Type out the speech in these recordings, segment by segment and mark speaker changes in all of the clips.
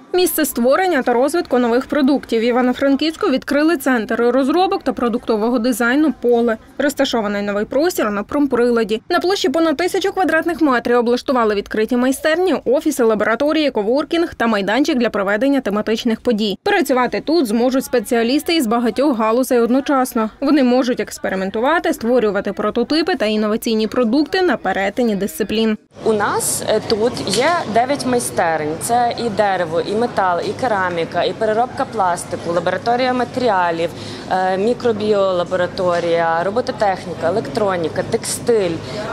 Speaker 1: Місце створення та розвитку нових продуктів. В Івано-Франківську відкрили центр розробок та продуктового дизайну «Поле». Розташований новий простір на промприладі. На площі понад 1000 квадратних метрів облаштували відкриті майстерні, офіси, лабораторії, коворкінг та майданчик для проведення тематичних подій. Працювати тут зможуть спеціалісти із багатьох галузей одночасно. Вони можуть експериментувати, створювати прототипи та інноваційні продукти на перетині дисциплін.
Speaker 2: У нас тут є 9 майстерень. Це і дерево, і метал, і кераміка, і переробка пластику, лабораторія матеріалів, мікробіолабораторія, робототехніка, електроніка, текстиль,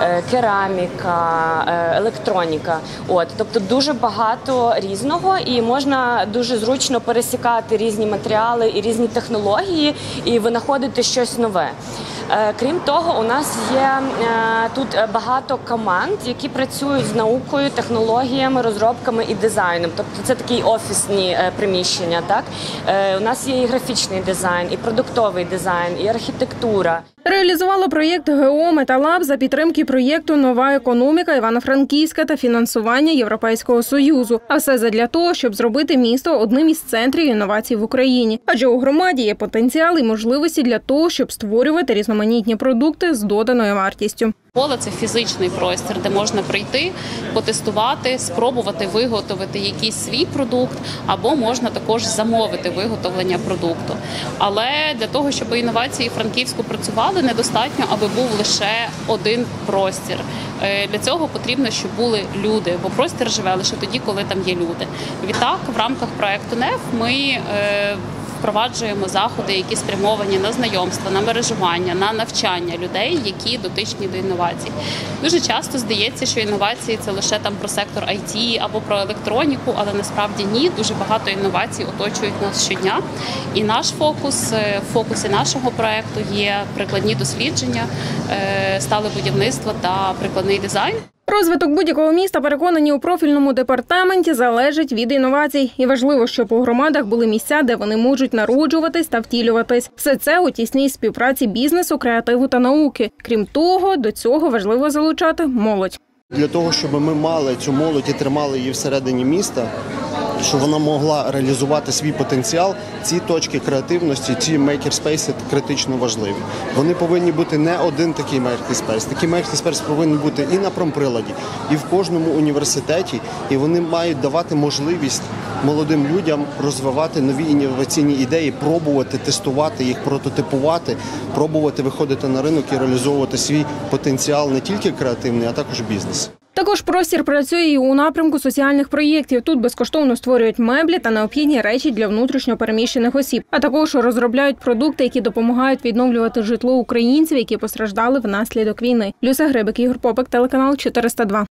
Speaker 2: кераміка, електроніка. Тобто дуже багато різного і можна дуже зручно пересікати різні матеріали і різні технології і винаходити щось нове. Крім того, у нас є тут багато команд, які працюють з наукою, технологіями, розробками і дизайном. Тобто це такі офісні приміщення. Так? У нас є і графічний дизайн, і продуктовий дизайн, і архітектура.
Speaker 1: Реалізувало проєкт ГО «Металаб» за підтримки проєкту «Нова економіка Івано-Франківська» та фінансування Європейського Союзу. А все задля того, щоб зробити місто одним із центрів інновацій в Україні. Адже у громаді є потенціал і можливості для того, щоб створювати різноманітні продукти з доданою вартістю.
Speaker 3: Поле – це фізичний простір, де можна прийти, потестувати, спробувати виготовити якийсь свій продукт, або можна також замовити виготовлення продукту. Але для того, щоб інновації в Франківську працювали, недостатньо, аби був лише один простір. Для цього потрібно, щоб були люди, бо простір живе лише тоді, коли там є люди. Відтак, в рамках проєкту НЕФ ми впроваджуємо заходи, які спрямовані на знайомства, на мережування, на навчання людей, які дотичні до інновацій. Дуже часто здається, що інновації – це лише там про сектор IT або про електроніку, але насправді ні. Дуже багато інновацій оточують нас щодня. І наш фокус, в фокусі нашого проєкту є прикладні дослідження, стале будівництво та прикладний дизайн.
Speaker 1: Розвиток будь-якого міста, переконані у профільному департаменті, залежить від інновацій. І важливо, щоб у громадах були місця, де вони можуть народжуватись та втілюватись. Все це у тісній співпраці бізнесу, креативу та науки. Крім того, до цього важливо залучати молодь.
Speaker 4: Для того, щоб ми мали цю молодь і тримали її всередині міста, щоб вона могла реалізувати свій потенціал, ці точки креативності, ці мейкерспейси критично важливі. Вони повинні бути не один такий мейкерспейс. Такий мейкерспейс повинен бути і на промприладі, і в кожному університеті, і вони мають давати можливість молодим людям розвивати нові інноваційні ідеї, пробувати тестувати їх, прототипувати, пробувати виходити на ринок і реалізовувати свій потенціал не тільки креативний, а також бізнес.
Speaker 1: Також простір працює і у напрямку соціальних проєктів. Тут безкоштовно створюють меблі та необхідні речі для внутрішньо переміщених осіб. А також розробляють продукти, які допомагають відновлювати житло українців, які постраждали внаслідок війни. Люся Грибик, Ігор Попик, телеканал 402.